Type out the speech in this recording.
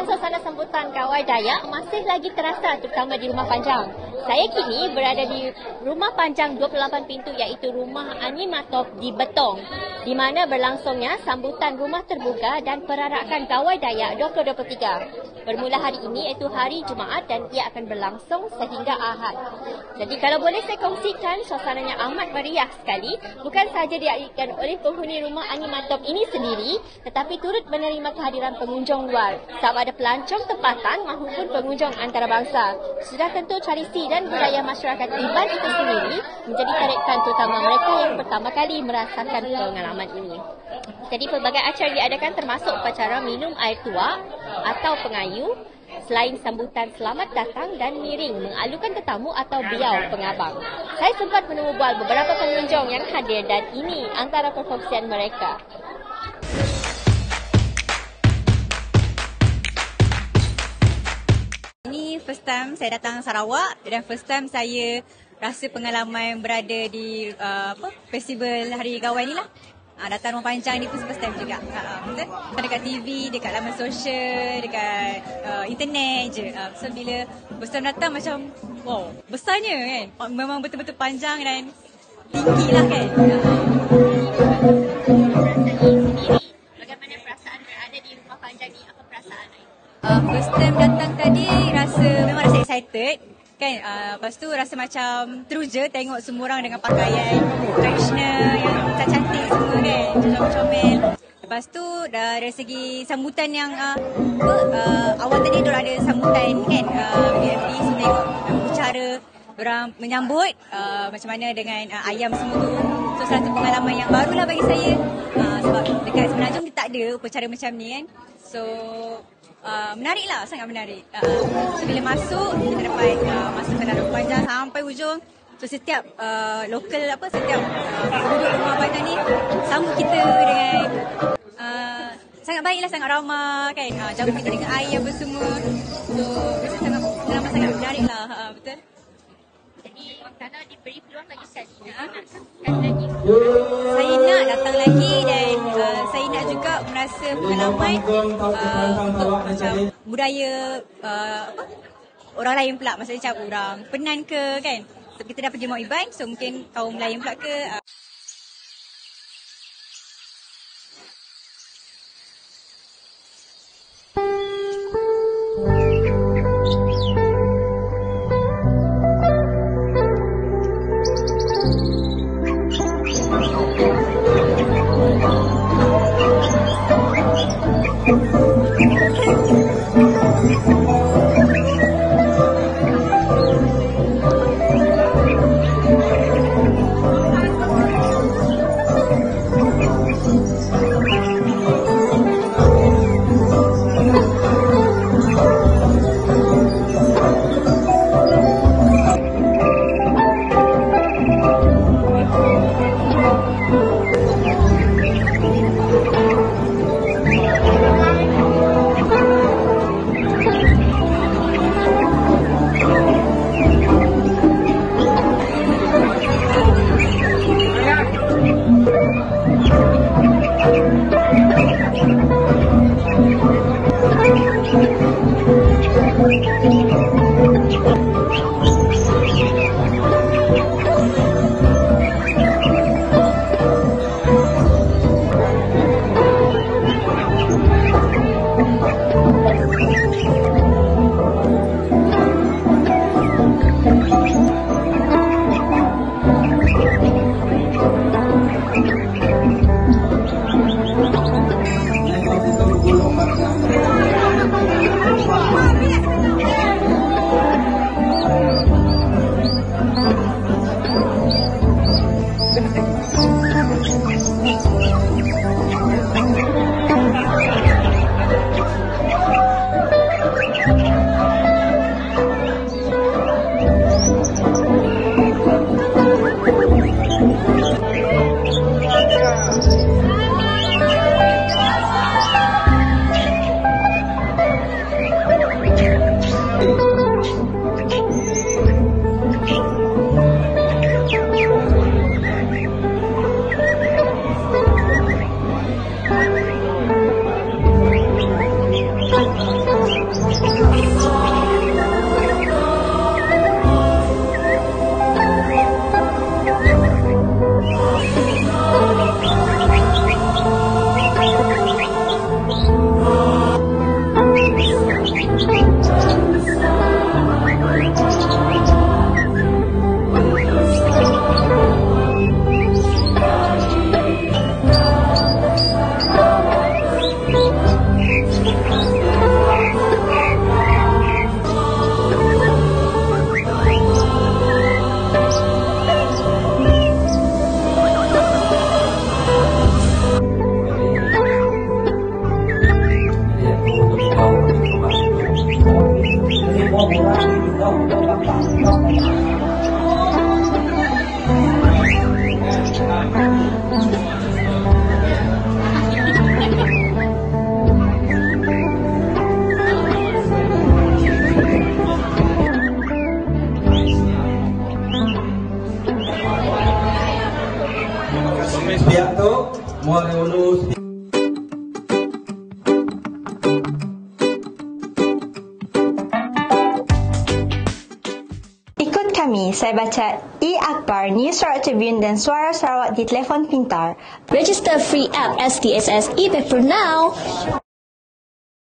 dan suasana sambutan Kawai Dayak masih lagi terasa terutama di Rumah Panjang. Saya kini berada di Rumah Panjang 28 pintu iaitu Rumah Animatop di Betong, di mana berlangsungnya sambutan rumah terbuka dan perarakan Kawai Dayak 2023. Bermula hari ini iaitu hari Jumaat dan ia akan berlangsung sehingga Ahad. Jadi kalau boleh saya kongsikan, suasananya amat meriah sekali. Bukan sahaja diadakan oleh penghuni Rumah Animatop ini sendiri, tetapi turut menerima kehadiran pengunjung luar. Sama ada pelancong tempatan maupun pengunjung antarabangsa. Sudah tentu tradisi dan budaya masyarakat Iban itu sendiri menjadi tarikan terutama mereka yang pertama kali merasakan pengalaman ini. Jadi pelbagai acara diadakan termasuk upacara minum air tuak atau pengayu, selain sambutan selamat datang dan miring mengalukan tetamu atau biau pengabang. Saya sempat menemu bual beberapa pengunjung yang hadir dan ini antara perkongsian mereka. Ini first time saya datang Sarawak dan first time saya rasa pengalaman berada di festival Hari Kawai ni lah. Datang Rumah Panjang ni pun first time juga. Betul? Dekat TV, dekat laman sosial, dekat internet je. So bila first time datang macam wow, besarnya kan. Memang betul-betul panjang dan tinggi lah kan. Bagaimana perasaan berada di Rumah Panjang ni? Apa perasaan? First time datang tadi memang rasa excited kan. Lepas tu rasa macam teruja tengok semua orang dengan pakaian tradisional yang cantik semua kan, comel-comel. Lepas tu dari segi sambutan yang awal tadi diorang ada sambutan kan, BFD tengok cara diorang menyambut macam mana dengan ayam semua tu. So satu pengalaman yang barulah bagi saya, sebab dekat Semenanjung dia tak ada upacara macam ni kan. So menarik lah, sangat menarik. So bila masuk, kita dapat masuk ke dalam Rumah Panjang sampai ujung. So setiap setiap penduduk Rumah Panjang ni sambut kita dengan sangat baiklah, sangat ramah kan. Jamu kita dengan air apa semua. So rasa sangat menarik lah. Betul. Jadi kalau diberi peluang lagi sekali, nak lagi? Saya nak datang lagi dan saya nak juga merasa pengalaman untuk macam budaya orang lain pula. Maksudnya macam orang Penan ke kan. So, kita dah pergi Mount Iban, so mungkin kaum Melayu pula ke. Ikut kami, saya baca E-Akhbar, News Sarawak Tribune dan Suara Sarawak di telefon pintar. Register free app STSS e-paper now.